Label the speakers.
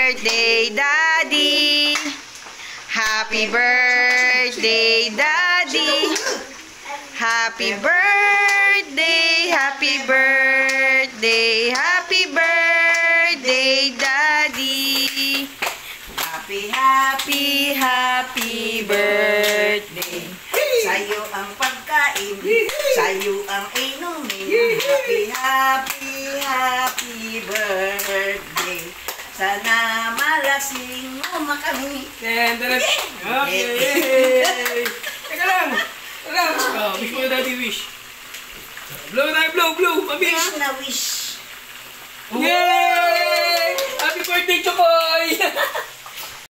Speaker 1: birthday, Daddy. Happy birthday, Daddy. Happy birthday, happy birthday, happy birthday, Daddy. Happy, happy, happy birthday. Sa'yo ang pagkain, sa'yo ang inumin. Happy, happy, happy birthday. Sana malasing mo makami.
Speaker 2: Okay. Teka lang. Wish mo na Daddy, wish. Blow tayo, blow. Mamish.
Speaker 1: Wish na wish.
Speaker 2: Yay!